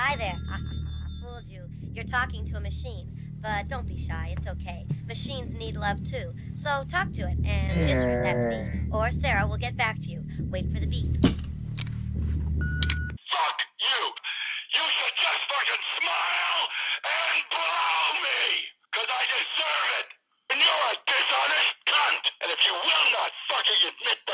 Hi there. Fooled you. You're talking to a machine. But don't be shy. It's okay. Machines need love too. So talk to it. And Ginger, that's me, or Sarah will get back to you. Wait for the beep. Fuck you! You should just fucking smile and blow me! Cause I deserve it! And you're a dishonest cunt! And if you will not fucking admit